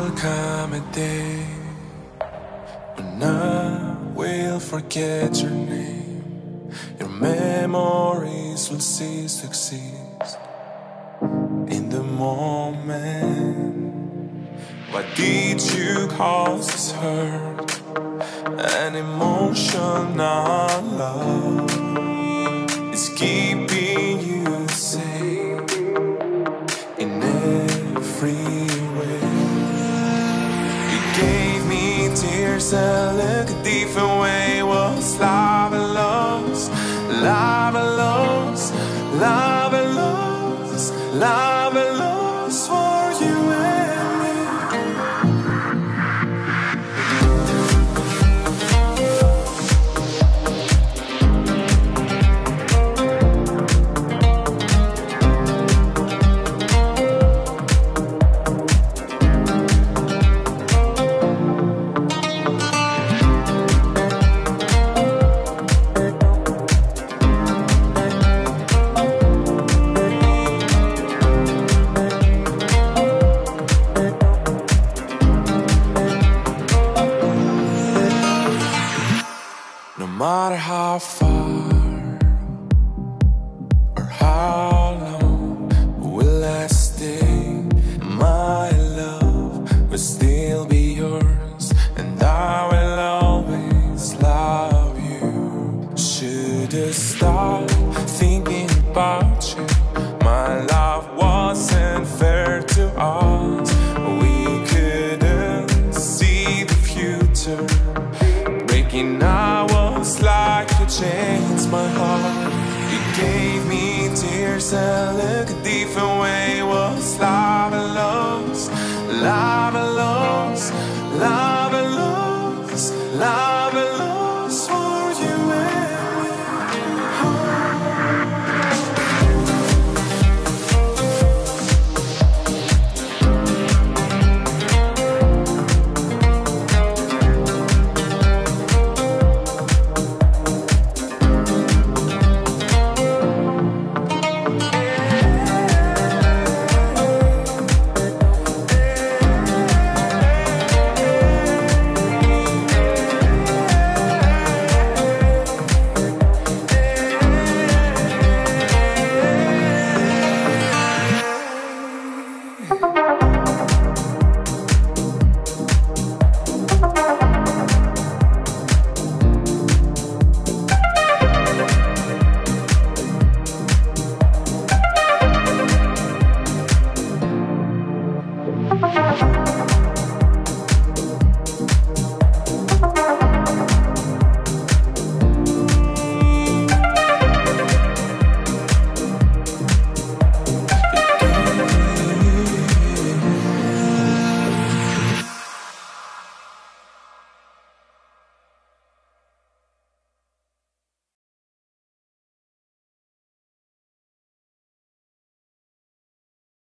will come a day when I will forget your name. Your memories will cease to exist in the moment. Why did you cause this hurt? An emotional love is keeping you safe in every way. You gave me tears and look a different way. Was love and lost, love and lost, love and lost, love and lost for you and me. No matter how far or how long will I stay, my love will still be yours, and I will always love you. Should I stop thinking about you? My love wasn't fair to us. We couldn't see the future. Breaking hours like you changed my heart. You gave me tears and look a different way. Was love and lost, love